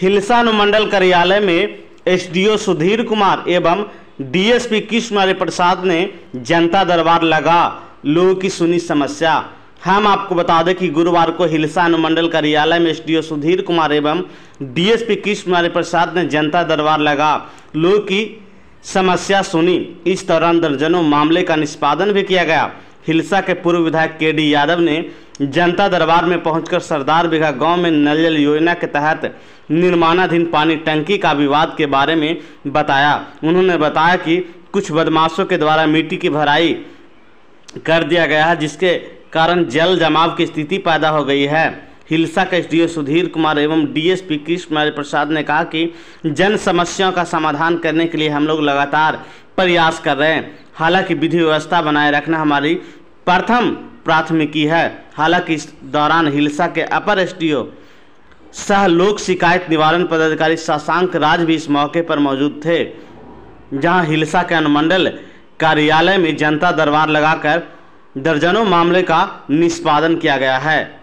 हिलसा अनुमंडल कार्यालय में एसडीओ सुधीर कुमार एवं डीएसपी कृष्ण प्रसाद ने जनता दरबार लगा लोगों की सुनी समस्या। हम आपको बता दें कि गुरुवार को हिलसा अनुमंडल कार्यालय में एसडीओ सुधीर कुमार एवं डीएसपी कृष्ण प्रसाद ने जनता दरबार लगा लोगों की समस्या सुनी। इस दौरान दर्जनों मामले का निष्पादन भी किया गया। हिलसा के पूर्व विधायक केडी यादव ने जनता दरबार में पहुंचकर सरदार बिघा गांव में नल जल योजना के तहत निर्माणाधीन पानी टंकी का विवाद के बारे में बताया। उन्होंने बताया कि कुछ बदमाशों के द्वारा मिट्टी की भराई कर दिया गया है, जिसके कारण जल जमाव की स्थिति पैदा हो गई है। हिलसा के एसडीओ सुधीर कुमार एवं डीएसपी कृष्ण प्रसाद ने कहा कि जन समस्याओं का समाधान करने के लिए हम लोग लगातार प्रयास कर रहे हैं। हालांकि विधि व्यवस्था बनाए रखना हमारी प्रथम प्राथमिकी है। हालांकि इस दौरान हिलसा के अपर एसडीओ सह लोक शिकायत निवारण पदाधिकारी शशांक राज भी इस मौके पर मौजूद थे, जहां हिलसा के अनुमंडल कार्यालय में जनता दरबार लगाकर दर्जनों मामले का निष्पादन किया गया है।